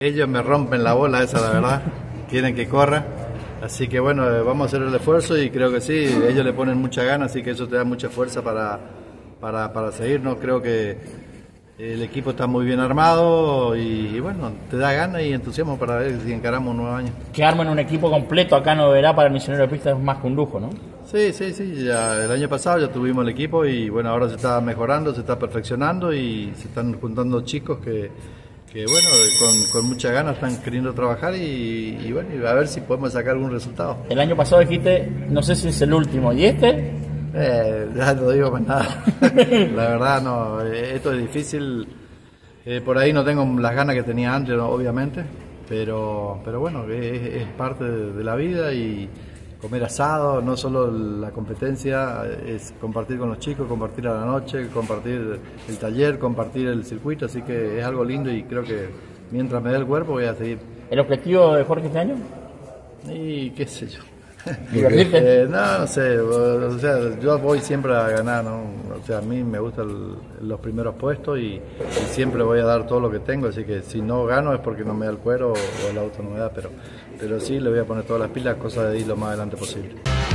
Ellos me rompen la bola esa, la verdad. Quieren que corra. Así que bueno, vamos a hacer el esfuerzo y creo que sí, ellos le ponen mucha ganas, así que eso te da mucha fuerza para seguir, ¿no? Creo que el equipo está muy bien armado y bueno, te da ganas y entusiasmo para ver si encaramos un nuevo año. Que armen un equipo completo acá en Oberá para el Misionero de Pista es más que un lujo, ¿no? Sí, ya el año pasado ya tuvimos el equipo y bueno, ahora se está mejorando, se está perfeccionando y se están juntando chicos que bueno, con mucha ganas están queriendo trabajar y bueno, y a ver si podemos sacar algún resultado. El año pasado dijiste, no sé si es el último, ¿y este? Ya no digo más nada. La verdad no, esto es difícil. Por ahí no tengo las ganas que tenía antes, ¿no? Obviamente, pero bueno, es parte de la vida y comer asado, no solo la competencia, es compartir con los chicos, compartir a la noche, compartir el taller, compartir el circuito, así que es algo lindo y creo que mientras me dé el cuerpo voy a seguir. ¿El objetivo de Jorge este año? Y qué sé yo. ¿Divertirte? No sé, o sea, yo voy siempre a ganar, ¿no? O sea, a mí me gustan los primeros puestos y siempre voy a dar todo lo que tengo, así que si no gano es porque no me da el cuero o el auto no me da, pero sí le voy a poner todas las pilas, cosa de ir lo más adelante posible.